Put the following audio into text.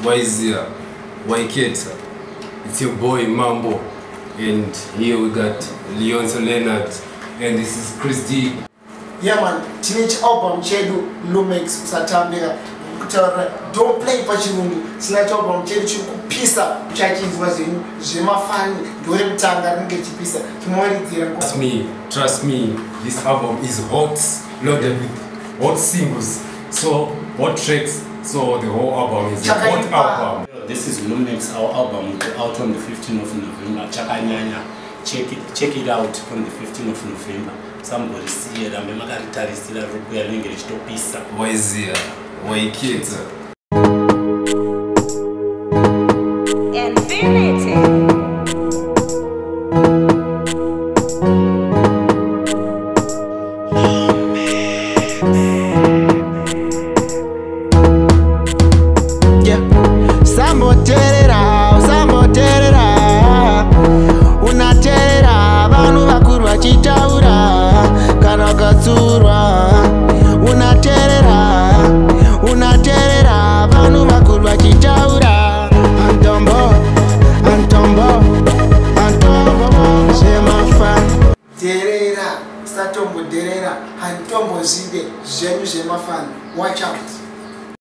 Why is here? Why kids? It's your boy Mambo, and here we got Leonard, and this is Chris D. Yeah man, teenage album chedu Lumecx satambira. Don't play for chirungu. Teenage album chedu chikupisa chachizwa zenu zvemafani ndore mutanga ringe chipisa chimwaridzira. Trust me, this album is hot, loaded with hot singles. So hot tracks. So the whole album is a hot album. This is Lumecx. Our album will go out on the 15th of November. Chakanyanya. Check it out on the 15th of November. Somebody see it. I'm a guitarist. We are English to pizza. Why is here? Why kids? Infinity. Unaterera vanhu vakuru vachitaura kana ukatsurwa. Unaterera vanhu vakuru vachitaura. Antombo zvemafani. Derera, satombo derera, antombo zide zvenyu zvemafani. Watch out.